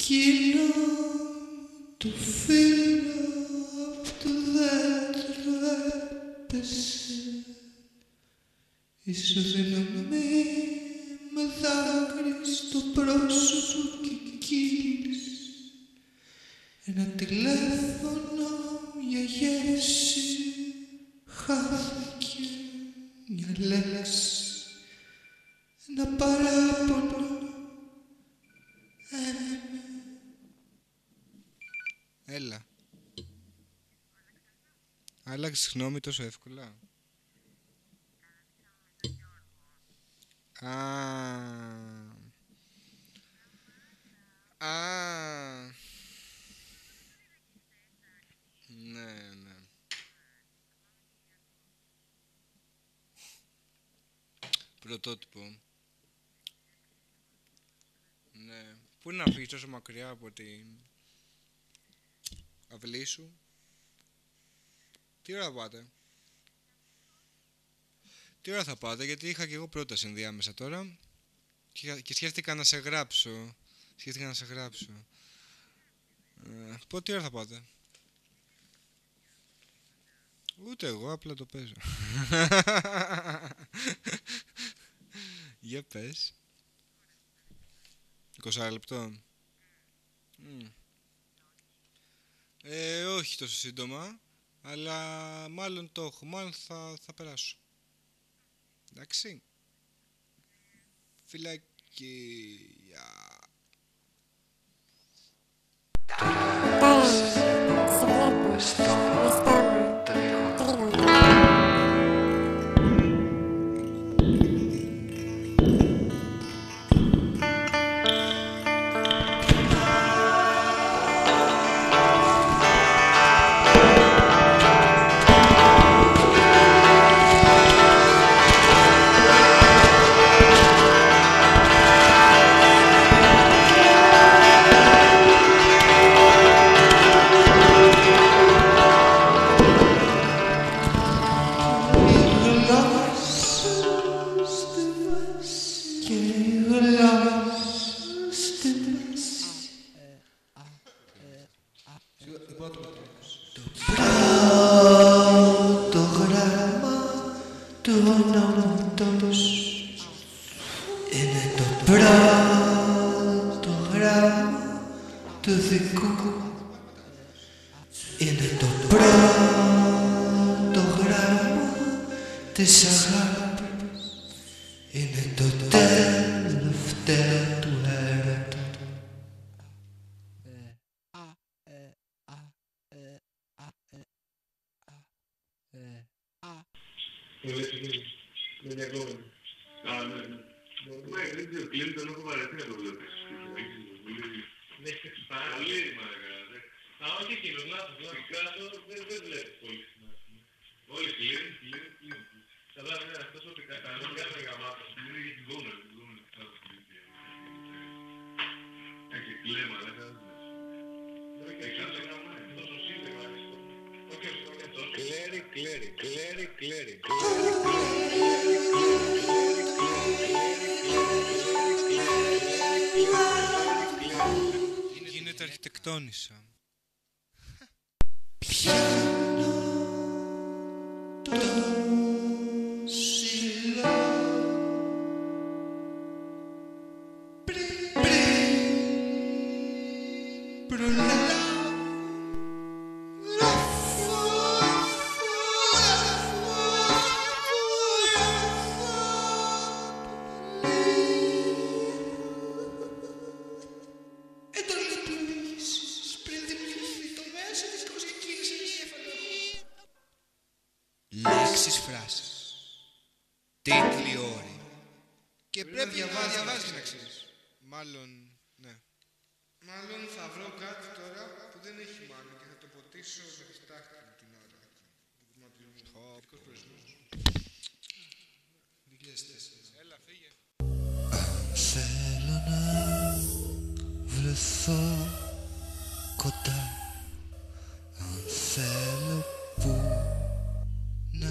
Εκείνο το φύλλο απ' το δέντρο έπεσε. Ισοδυναμή με δάκρυ στο πρόσωπο και κύλησε. Ένα τηλέφωνο για γεύση χάθηκε μια λέξη. Ένα παράπονο έμεινε. Έλα. Άλλαξες γνώμη τόσο εύκολα. Ναι, ναι. Πρωτότυπο. Ναι. Πού είναι να φύγεις τόσο μακριά από την αυλή σου? Τι ώρα θα πάτε? Τι ώρα θα πάτε? Γιατί είχα και εγώ πρόταση ενδιάμεσα τώρα και σκέφτηκα να σε γράψω. Πότε τι ώρα θα πάτε? Ούτε εγώ, απλά το παίζω. Για πες. 20 λεπτό. Όχι τόσο σύντομα, αλλά μάλλον το έχω, μάλλον θα περάσω. Εντάξει. Φιλάκια. Τώρα σε βλέπω με στόμα τρίγωνο. Το γράμμα του ονόματος είναι το πρώτο γράμμα του δικού. Είναι το πρώτο γράμμα της αγάπης. Είναι το τελευταίο του έρωτα. Δεν διακόπτω. Ναι. Δεν ξέρω, κλείνει τον έχω βαρεθεί να το βλέπεις. Δεν έχεις πολύ μαραγκά. Όχι εκείνος, λάθος. Πικάσο δεν βλέπεις πολύ συχνά. Όλοι κλείνουν. Καλά, ναι, αυτός ο Πικάσο κάθε γαμάτος. Είναι για την γόνα, έχει κλέμα, δεν κάνεις. Δεν κάνεις γαμάτος. Τόσο σύνταγμα αριστό. Όχι αυτό είναι τόσο. Κλέρι. Γίνεται αρχιτεκτόνισσα. Πιάνω το ψηλό πριν προλάβω γράφω εντολή πλοήγησης πριν δημιουργηθεί το μέσο της προσεκίνησε η εγκέφαλο. Λέξεις, φράσεις. Τίτλοι, όροι. Και πρέπει να διαβάζεις να ξέρεις. Μάλλον, ναι. Μάλλον θα βρω κάτι τώρα που δεν έχει μάλλον και θα το ποτίσω με τη στάχτη μου την ώρα. Ειδικός προορισμός. 2004. Έλα, φύγε. Θέλω να βρεθώ κοντά. Αν θέλω που να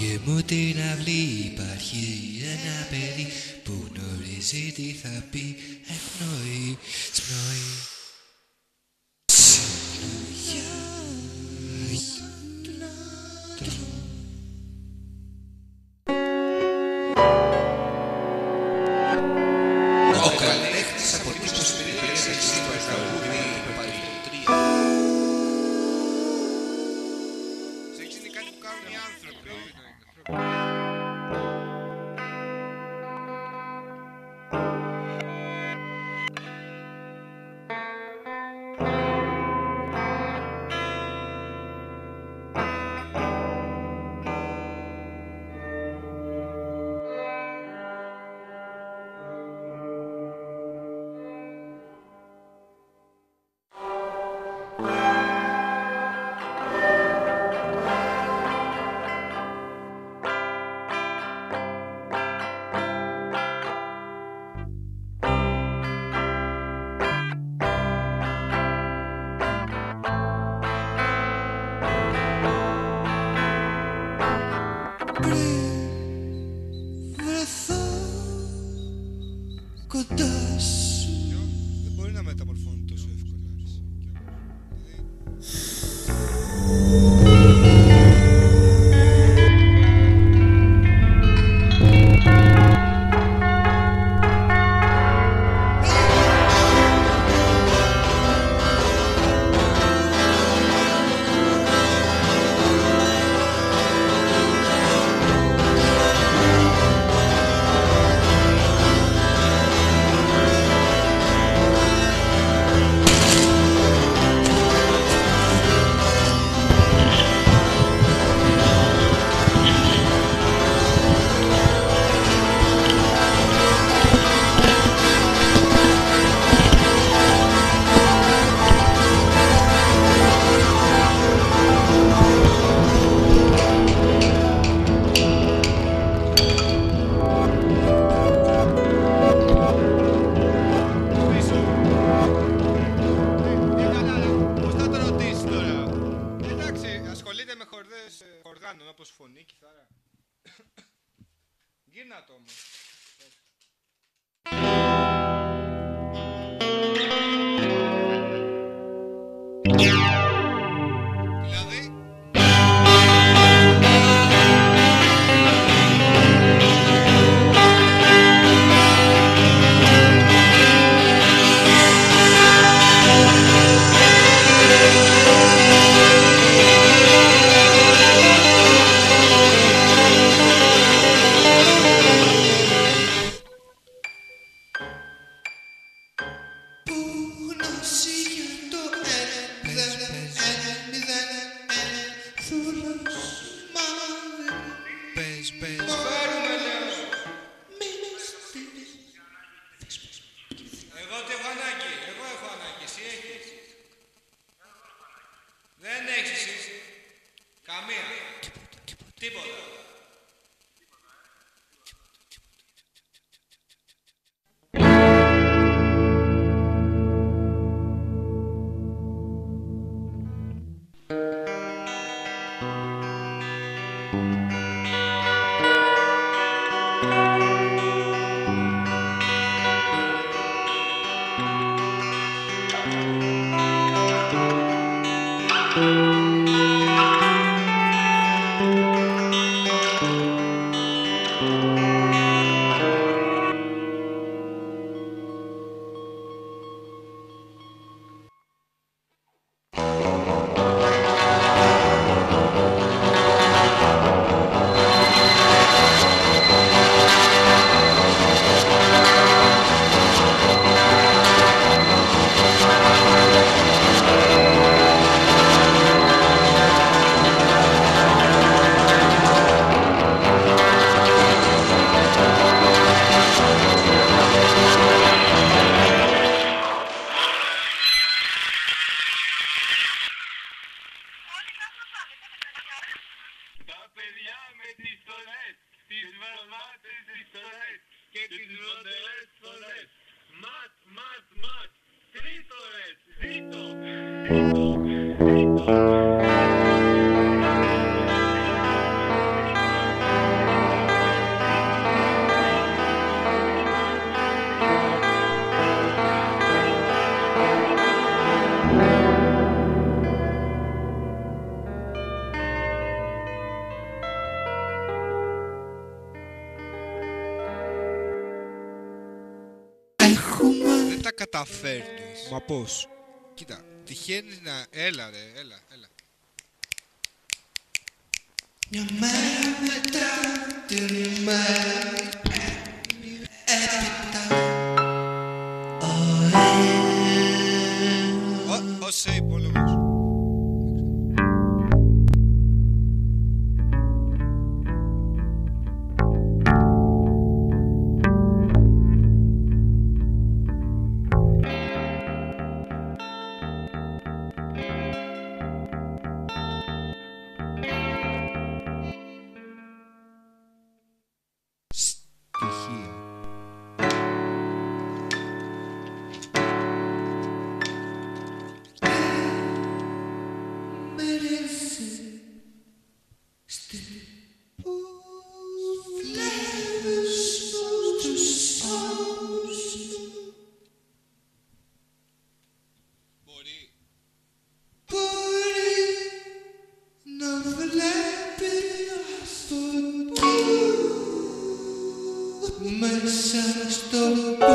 Και μου την αυλή υπάρχει ένα παιδί που γνωρίζει τι θα πει, εκπνοή, σπνοή. Ο καλλιτέχνης από την περιπέτεια της σύμπραξης τραγούδι υπερπαλιτρία. Σεξ είναι κάτι που κάνουν οι άνθρωποι. Κοντά σου. Δεν μπορεί να μεταμορφώνει τόσο εύκολα. Οργάνων όπως φωνή, κιθάρα. Γύρνα το όμως. Δηλαδή δεν έχεις εσύ. Καμία. Τίποτα. καταφέρνεις. Μα πώς? Κοίτα, τυχαίνεις να... Έλα ρε, έλα. Μια μέρα μετά την μέρα έπειτα Ως σε υπόλογος. Στοιχεία. μέσα στο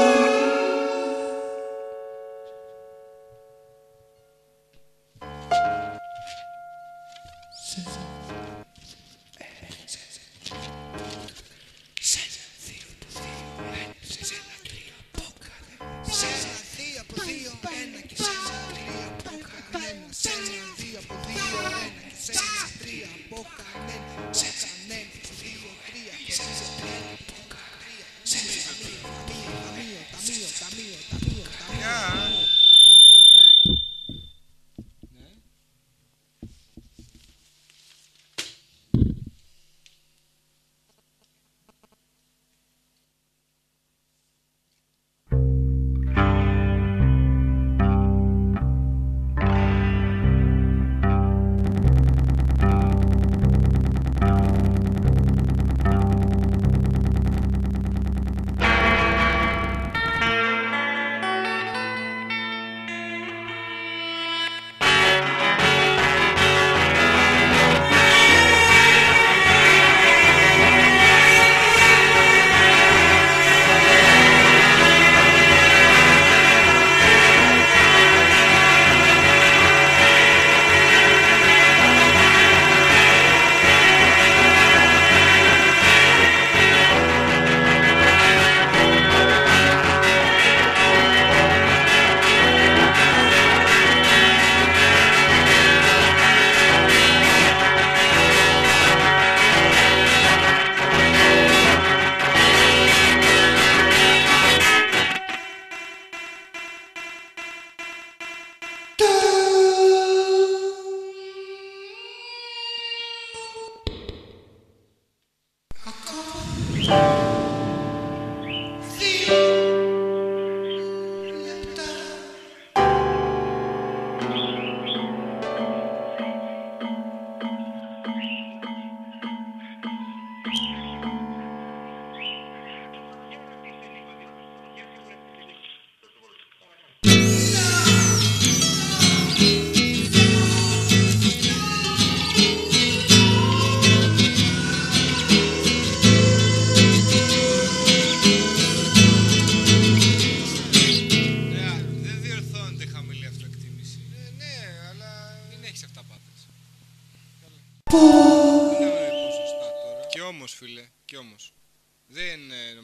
Κι όμως φίλε, κι όμως δεν...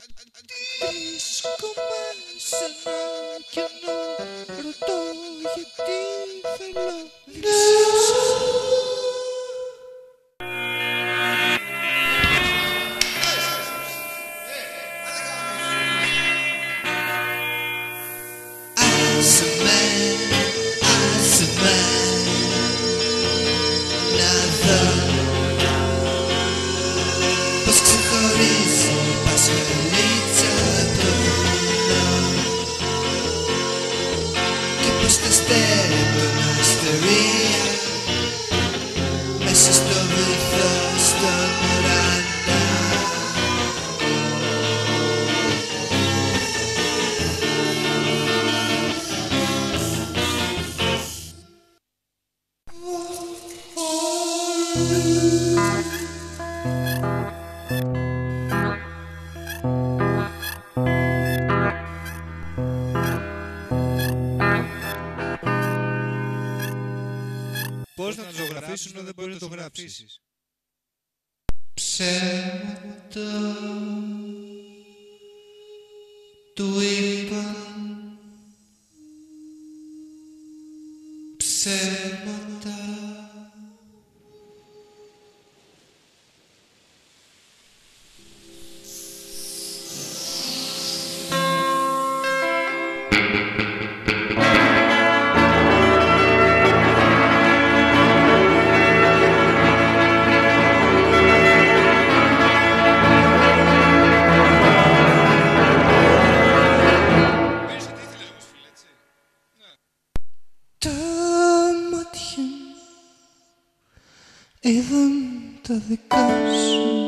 Βρίσκομαι σε ένα κενό, ρωτώ γιατί θέλω Πως ξεχωρίζει πασχαλίτσα από το βουνό και πως τα αστέρια μοναστερία μέσα στο βυθό στον ουρανό. Πώς να το ζωγραφίσεις όταν δεν μπορείς να το γράψεις? Ψέματα του είπαν, ψέματα. Είδαν τα δικά σου.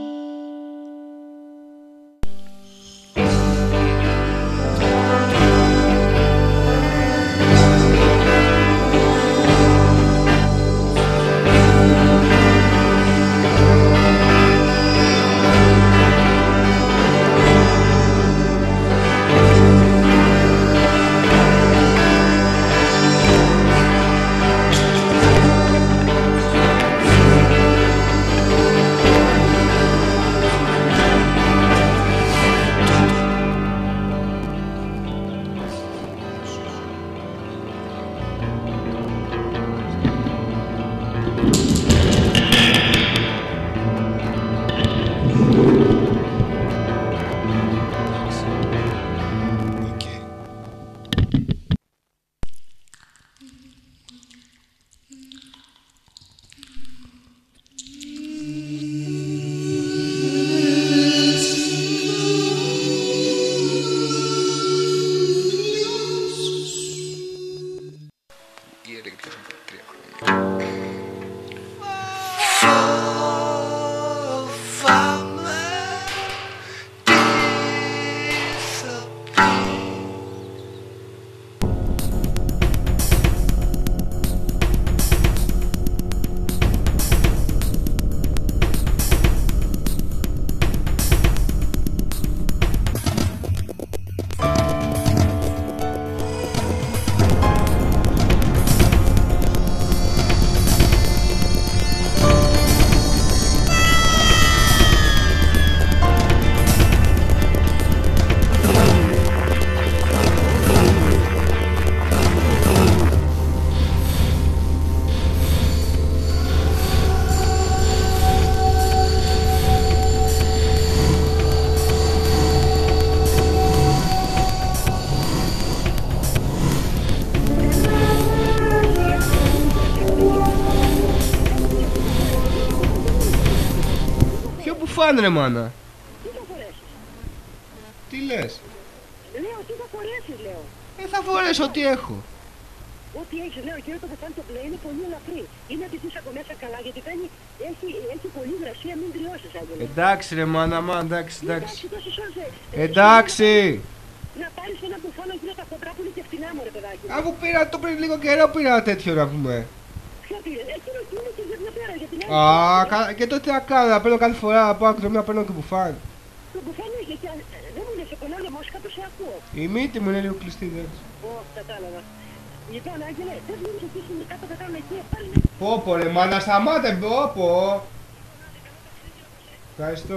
Φάνε ρε μάνα. Τι θα φορέσεις? Τι λες? Λέω τι θα φορέσεις, λέω. Θα φορέσω ό,τι έχω. Ό,τι έχεις, λέω, και το πεθάνει το πλέον είναι πολύ ελαφρύ. Είναι να τη δεις από μέσα καλά, γιατί έχει πολύ υγρασία, μην κρυώσεις, Άγγελε. Εντάξει ρε μάνα, εντάξει. Εντάξει. Να πάρεις ένα μπουφάνο γύρω τα χοντρά που είναι και φτηνά μου, ρε παιδάκι. Αφού πήρα το πριν λίγο καιρό, πήρα τέτοιο να πούμε. Ποιο πήρε? Εκείνο που είναι και μια πέρα για την άλλη. Και τότε τι κάνω, να παίρνω κάθε φορά από άκρη να παίρνω και μπουφάν. Το μπουφάν έχει και δεν μου λες, πολλά λαιμός, κάπως σε ακούω. Η μύτη μου είναι λίγο κλειστή, εντάξει. Κατάλαβα. Λοιπόν, Άγγελε, δεν βγαίνεις εκεί κάτω θα κάνουμε εκεί, πάλι. Πόπο ρε μάνα, σταμάτε, πόπο. Ευχαριστώ.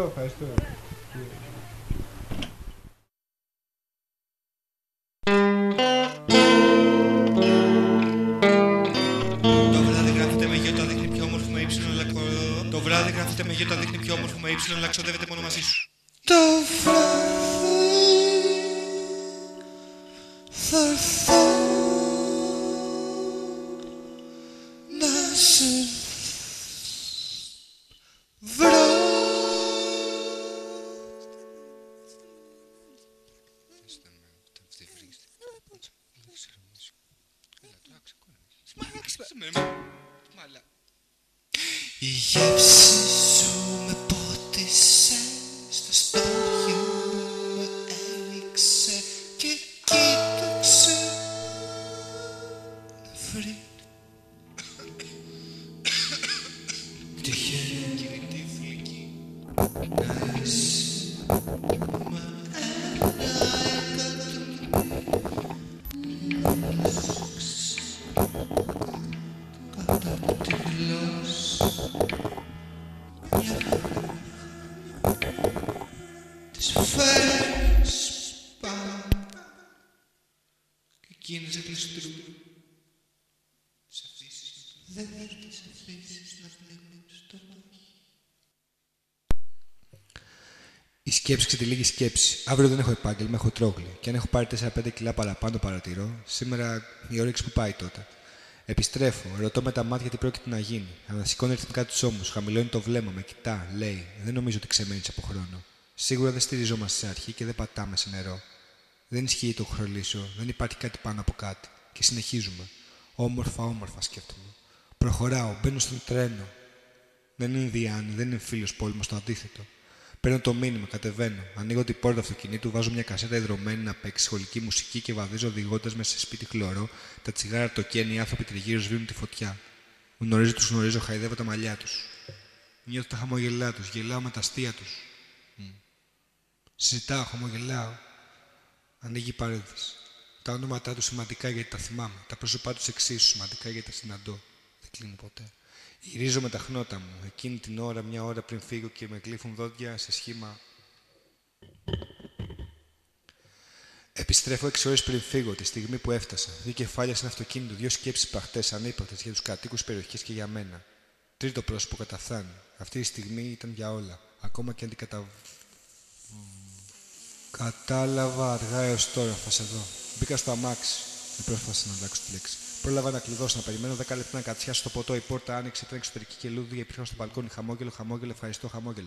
Το βράδυ γράφεται με γιο, τα δείχνει πιο όμορφο με ύψιλον, αλλά ξοδεύεται μόνο μαζί σου. Το βράδυ θα έρθω να σε βρω. Η γεύση σου με πότισε, στα στόχια με έριξε και κοίταξε να βρει τυχαία τυφλική να είσαι μα ένα κατά τη γλώσσα μια χαρά τις φέρνεις πάνω και εκείνες εκλειστρούν σε αφήσεις δεν τις αφήσεις να βλέπουν στο μάχη. Η σκέψη ξετυλίγει σκέψη. Αύριο δεν έχω επάγγελμα, έχω τρόγλι. Και αν έχω πάρει 4-5 κιλά παραπάνω, παρατηρώ, σήμερα η όρεξη που πάει τότε. Επιστρέφω, ρωτώ με τα μάτια τι πρόκειται να γίνει. Ανασηκώνει ρυθμικά τους ώμους, χαμηλώνει το βλέμμα, με κοιτά, λέει: δεν νομίζω ότι ξεμένεις από χρόνο. Σίγουρα δεν στηριζόμαστε σε αρχή και δεν πατάμε σε νερό. Δεν ισχύει το χρολύσιο, δεν υπάρχει κάτι πάνω από κάτι. Και συνεχίζουμε. Όμορφα, όμορφα σκέφτομαι. Προχωράω, μπαίνω στον τρένο. Δεν είναι Διάννη, δεν είναι φίλος πόλεμος, το αντίθετο. Παίρνω το μήνυμα, κατεβαίνω. Ανοίγω την πόρτα αυτοκινήτου, βάζω μια κασέτα ιδρωμένη να παίξει σχολική μουσική και βαδίζω οδηγώντας μέσα σε σπίτι χλωρό. Τα τσιγάρα το καίνε, οι άνθρωποι τριγύρω σβήνουν τη φωτιά. Τους γνωρίζω, χαϊδεύω τα μαλλιά τους. Νιώθω τα χαμογελά τους, γελάω με τα αστεία τους. Συζητάω, χαμογελάω. Ανοίγει η παρένθεση. Τα ονόματά τους σημαντικά γιατί τα θυμάμαι. Τα πρόσωπά τους εξίσου σημαντικά γιατί τα συναντώ. Δεν κλείνω ποτέ. Γυρίζω με τα χνότα μου. Εκείνη την ώρα, μια ώρα πριν φύγω και με γλύφουν δόντια σε σχήμα. Επιστρέφω 6 ώρες πριν φύγω, τη στιγμή που έφτασα. 2 κεφάλια σε ένα αυτοκίνητο, 2 σκέψεις παχτές, ανύπαρκτες για τους κατοίκους περιοχής και για μένα. Τρίτο πρόσωπο καταφθάνει. Αυτή η στιγμή ήταν για όλα. Ακόμα και Κατάλαβα αργά έως τώρα, θα σε δω. Μπήκα στο αμάξι. Δεν πρόσφασα να αλλάξω τη λέξη. Πρόλαβα να κλειδώσω, να περιμένω 10 λεπτά να κατσιάσω το ποτό. Η πόρτα άνοιξε, ήταν εξωτερική και λούδια υπήρχαν στο μπαλκόνι. Χαμόγελο, χαμόγελο, ευχαριστώ, χαμόγελο.